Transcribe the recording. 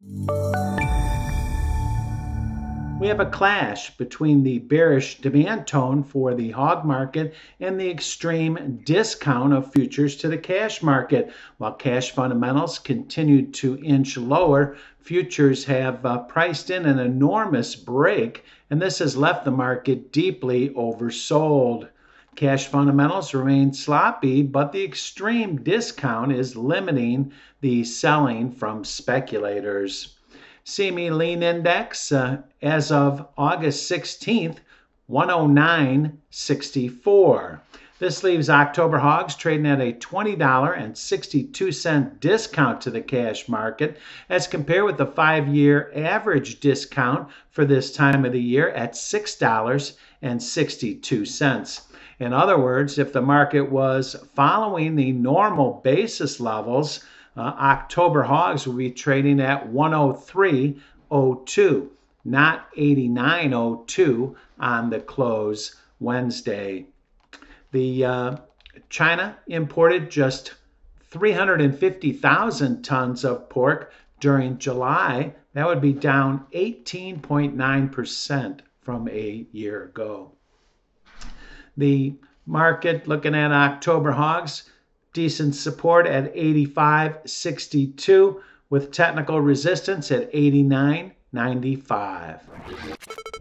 We have a clash between the bearish demand tone for the hog market and the extreme discount of futures to the cash market. While cash fundamentals continued to inch lower, futures have priced in an enormous break, and this has left the market deeply oversold. Cash fundamentals remain sloppy, but the extreme discount is limiting the selling from speculators. CME Lean Index as of August 16th, 109.64. This leaves October hogs trading at a $20.62 discount to the cash market as compared with the 5-year average discount for this time of the year at $6.62. In other words, if the market was following the normal basis levels, October hogs will be trading at 103.02, not 89.02 on the close Wednesday. The China imported just 350,000 tons of pork during July. That would be down 18.9% from a year ago. The market, looking at October hogs, decent support at 85.62 with technical resistance at 89.95.